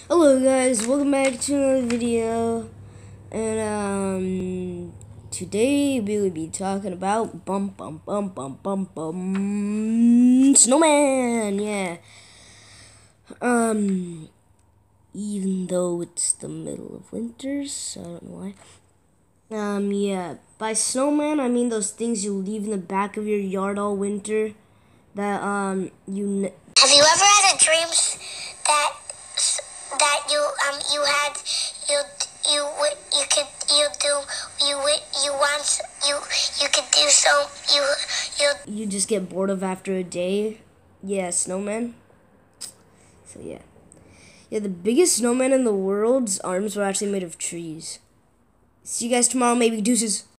Hello guys, welcome back to another video, and today we will be talking about Snowman, yeah. Even though it's the middle of winter, so I don't know why. Yeah, by snowman I mean those things you leave in the back of your yard all winter, that, Have you ever had a dream that you had you could you do you want you could do so you just get bored of after a day? Yeah, snowman. So yeah. Yeah, the biggest snowman in the world's arms were actually made of trees. See you guys tomorrow, maybe. Deuces.